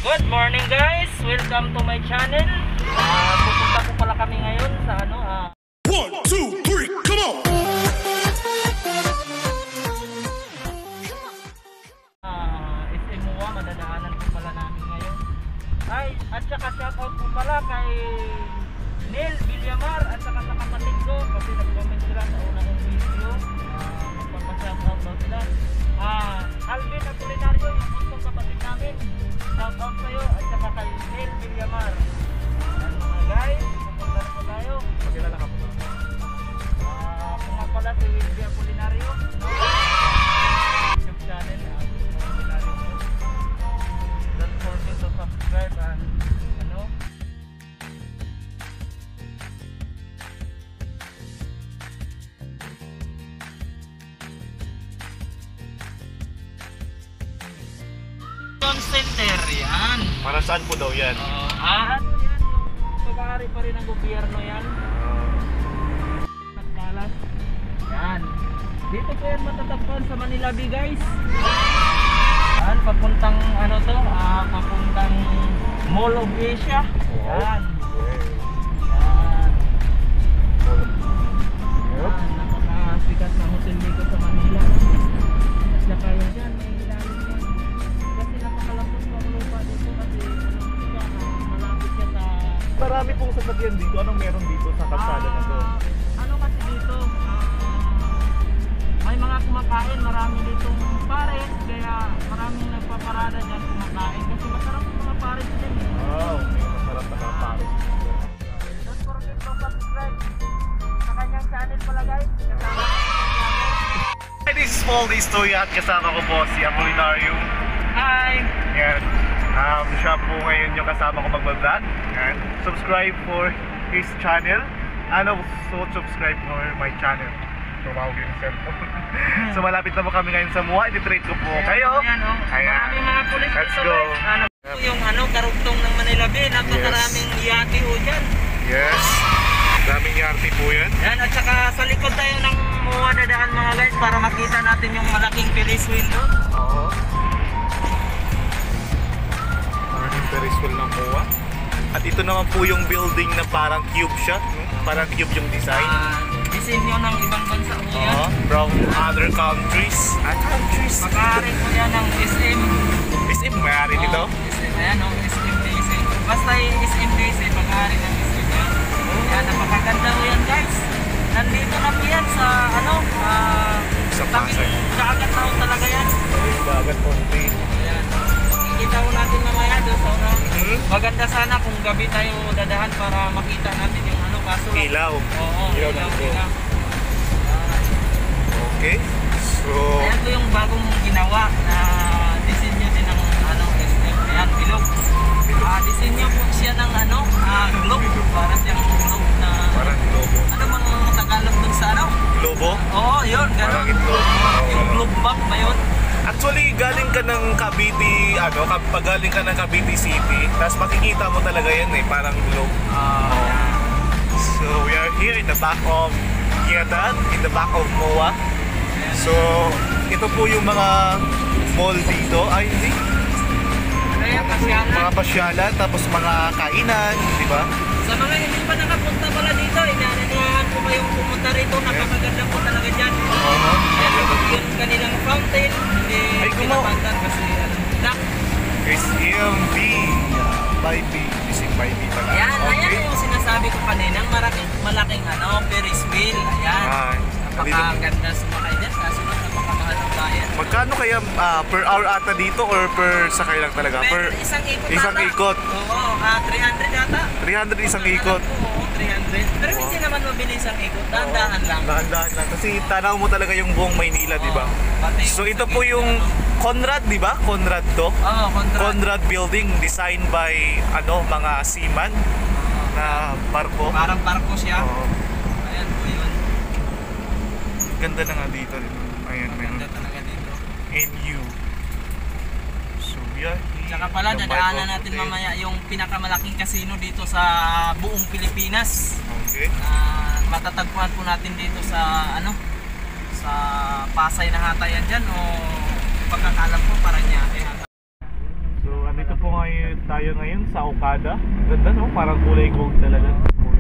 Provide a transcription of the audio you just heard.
Good morning guys! Welcome to my channel. Pupunta po pala kami ngayon sa 1, 2, 3, come on! SMUA, madadaanan po pala namin ngayon. Ay, at saka shoutout po pala kay Neil Villamar at saka sa kapatid ko kasi nag-comment sila sa unang video. Magpapashoutout daw sila. Alvin at Culinario, yung gusto kapatid namin. Shoutout sa'yo at saka kay Neil Villamar. Ayan mga guys, pupunta na po tayo. Magkilala ka po. Kung nga pala si Wilvia Culinario, YouTube channel, Culinario po. Don't forget to subscribe and center, yan. Para saan po daw yan? Ano yan? Yung pag-aari pa rin ng gobyerno yan. Nagkalas. Yan. Dito po yan matatagpuan sa Manila Bay guys. Yan, papuntang papuntang Mall of Asia. Yan. Yan. Yan, napakasikat na hotel dito sa Manila. Mas na kaya dyan, may ilalim yan. Kasi napakalapos po ang lupa dito kasi malapit siya sa... Marami pong sasakyan dito. Anong meron dito sa kalsada na to? Ano kasi dito, may mga kumakain, marami ditong pares, kaya maraming nagpaparada dyan kumakain kasi masarap yung mga pares dyan eh. Okay. Masarap na kapares. Don't forget to subscribe sa kanyang channel pala guys. Hi, this is Paul Distoy at kasama ko po si Apolinario. Hi! Yan. Siya po ngayon yung kasama ko mag-vlog. Yan. Subscribe for his channel and also subscribe for my channel. Tumawag yung cellphone. So malapit na po kami ngayon sa MUA. I-trade ko po kayo. Ayan. Maraming mga pulis Let's dito go. guys. Yung karugtong ng Manila Bay, napakaraming yati ho dyan. Yes. Daming yarte po yan. Yan, at saka sa likod tayo ng MUA dadaan mga guys para makita natin yung malaking Ferris wheel doon. Oo. Maraming Ferris wheel ng MUA. At ito naman po yung building na parang cube siya. Parang cube yung design. Disenyo ng ibang bansa po yan. From other countries. Pag-aari po yan ng SM. SM, may-ari nito? SM, ayan o, SMDC. Basta yung SMDC, pag-aari ng SM yan. Yan, napakaganda po yan guys. Nandito na po yan sa Sa Pasay. Kaagat na po talaga yan. Bagat po. Ayan. Makikita po natin mamaya doon sa una. Maganda sana kung gabi tayo dadahan para makita natin yung kaso lang. Ilaw. Oo, ilaw. Okay. So, ayan po yung bagong ginawa na disenyo din ng SM. Ayan, bilog. Disenyo po siya ng globe. Para siyang globe na... parang globo. Ano bang Tagalog dun sa Globo? Oo, yun, gano'n. Parang itlog. Yung globe map ba yun? Actually, galing ka ng Cavite, pag galing ka ng Cavite City, tapos makikita mo talaga yan parang globe. So, we are here in the back of Kiatan, in the back of MUA. So, ito po yung mga mall dito. Ay, hindi. Kaya pasyalan. Mga pasyalan, tapos mga kainan, di ba? Sa mga hindi pa nakapunta pala dito, inananayahan ko kayong pumunta rito. Napakaganda po talaga dyan. Ayan, yung kanilang fountain, hindi pinapantan kasi duck. SMB by B. Ising by B pala. Ayan yung sinasabi ko kanina, malaking Ferris wheel. Ayan. Napakaganda sumakay dyan. Kaso napakamahal ng bayan. Magkano kaya per hour ata dito or per sakay lang talaga? Per isang ikot isang ata. ikot. Oo, 300 ata. 300 isang ikot. Oo, 300. Pero hindi naman mabilis ang ikot. Dahan-dahan lang. Dahan-dahan lang. Kasi tanaw mo talaga yung buong Maynila, di ba? Pati So ito po yung Conrad, di ba? Conrad to? Oo, Conrad building designed by mga seaman na barko. Parang barko siya. Oo. Ayan po yun. Ganda na nga dito. Ayan, meron. Ganda talaga dito. NU. So yeah. Tsaka pala, dadaanan natin mamaya yung pinakamalaking casino dito sa buong Pilipinas. Okay. Matatagpuan po natin dito sa sa Pasay na hata yan dyan o pagkakalam ko Parañaque hata. So andito po nga tayo ngayon sa Okada. Ganda no? Parang kulay gold talaga.